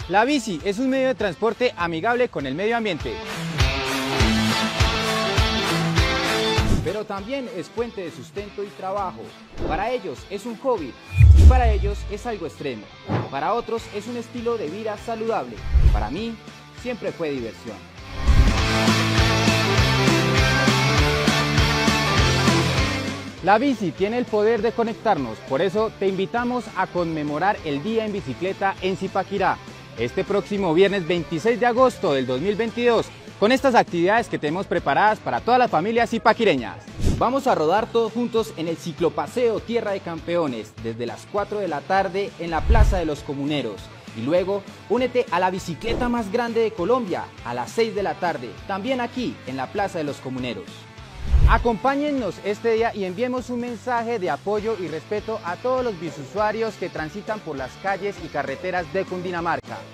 La bici es un medio de transporte amigable con el medio ambiente, pero también es fuente de sustento y trabajo. Para ellos es un hobby y para ellos es algo extremo. Para otros es un estilo de vida saludable. Para mí siempre fue diversión. La bici tiene el poder de conectarnos, por eso te invitamos a conmemorar el Día en Bicicleta en Zipaquirá, este próximo viernes 26 de agosto del 2022, con estas actividades que tenemos preparadas para todas las familias zipaquireñas. Vamos a rodar todos juntos en el ciclopaseo Tierra de Campeones, desde las 4 de la tarde en la Plaza de los Comuneros. Y luego, únete a la bicicleta más grande de Colombia, a las 6 de la tarde, también aquí en la Plaza de los Comuneros. Acompáñennos este día y enviemos un mensaje de apoyo y respeto a todos los biciusuarios que transitan por las calles y carreteras de Cundinamarca.